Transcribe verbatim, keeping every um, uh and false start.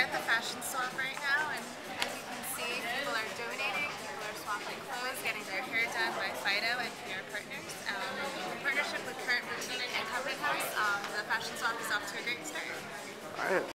here at the fashion swap right now, and as you can see, people are donating, people are swapping clothes, getting their hair done by Fido and P R Partners. Um, in partnership with Current Boutique and Covenant House, um, the fashion swap is off to a great start. All right.